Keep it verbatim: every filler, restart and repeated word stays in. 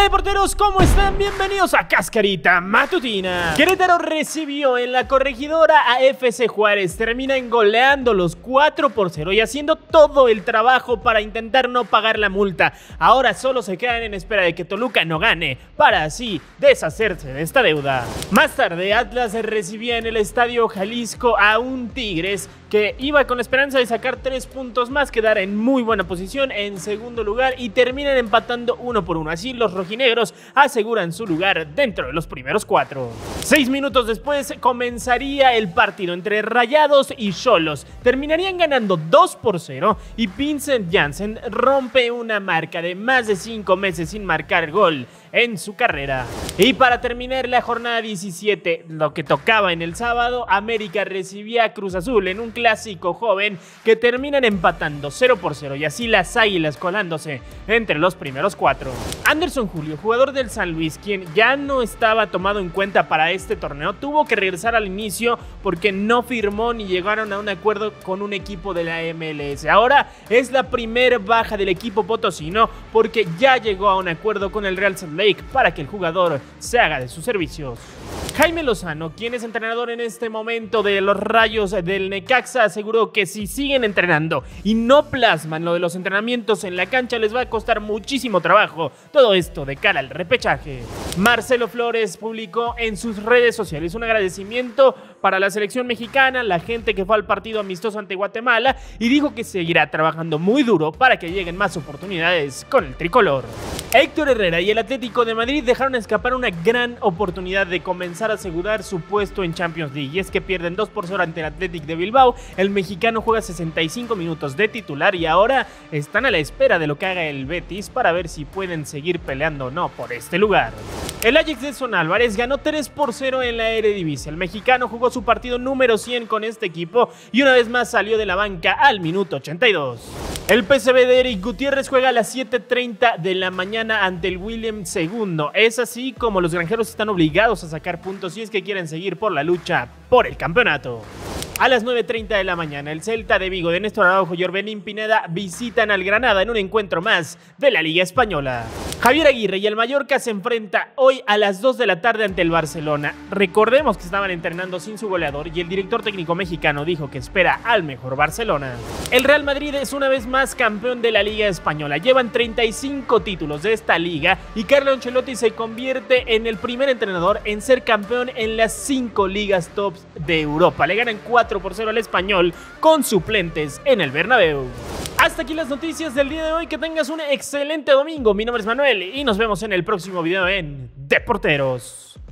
Hola porteros, ¿cómo están? Bienvenidos a Cascarita Matutina. Querétaro recibió en la Corregidora a F C Juárez, terminan goleando los cuatro por cero y haciendo todo el trabajo para intentar no pagar la multa. Ahora solo se quedan en espera de que Toluca no gane, para así deshacerse de esta deuda. Más tarde, Atlas recibía en el Estadio Jalisco a un Tigres que iba con la esperanza de sacar tres puntos más, quedar en muy buena posición en segundo lugar y terminan empatando uno por uno. Así los rojinegros aseguran su lugar dentro de los primeros cuatro. Seis minutos después comenzaría el partido entre Rayados y Xolos. Terminarían ganando dos por cero y Vincent Janssen rompe una marca de más de cinco meses sin marcar gol en su carrera. Y para terminar la jornada diecisiete, lo que tocaba en el sábado, América recibía a Cruz Azul en un clásico joven que terminan empatando cero por cero y así las Águilas colándose entre los primeros cuatro. Anderson Julio, jugador del San Luis, quien ya no estaba tomado en cuenta para este torneo, tuvo que regresar al inicio porque no firmó ni llegaron a un acuerdo con un equipo de la M L S. Ahora es la primera baja del equipo potosino porque ya llegó a un acuerdo con el Real Salt Lake para que el jugador se haga de sus servicios. Jaime Lozano, quien es entrenador en este momento de los Rayos del Necaxa, aseguró que si siguen entrenando y no plasman lo de los entrenamientos en la cancha les va a costar muchísimo trabajo, todo esto de cara al repechaje. Marcelo Flores publicó en sus redes sociales un agradecimiento para la selección mexicana, la gente que fue al partido amistoso ante Guatemala, y dijo que seguirá trabajando muy duro para que lleguen más oportunidades con el tricolor. Héctor Herrera y el Atlético de Madrid dejaron escapar una gran oportunidad de comenzar a asegurar su puesto en Champions League, y es que pierden dos por cero ante el Athletic de Bilbao. El mexicano juega sesenta y cinco minutos de titular y ahora están a la espera de lo que haga el Betis para ver si pueden seguir peleando o no por este lugar. El Ajax de Son Álvarez ganó tres por cero en la Eredivisie. El mexicano jugó su partido número cien con este equipo y una vez más salió de la banca al minuto ochenta y dos. El P S V de Eric Gutiérrez juega a las siete treinta de la mañana ante el William segundo. Es así como los granjeros están obligados a sacar puntos si es que quieren seguir por la lucha por el campeonato. A las nueve treinta de la mañana, el Celta de Vigo de Néstor Araujo y Orbelín Pineda visitan al Granada en un encuentro más de la Liga Española. Javier Aguirre y el Mallorca se enfrenta hoy a las dos de la tarde ante el Barcelona. Recordemos que estaban entrenando sin su goleador y el director técnico mexicano dijo que espera al mejor Barcelona. El Real Madrid es una vez más campeón de la Liga Española. Llevan treinta y cinco títulos de esta liga y Carlo Ancelotti se convierte en el primer entrenador en ser campeón en las cinco ligas tops de Europa. Le ganan cuatro por cero al Español con suplentes en el Bernabéu. Hasta aquí las noticias del día de hoy. Que tengas un excelente domingo. Mi nombre es Manuel y nos vemos en el próximo video en Deporteros.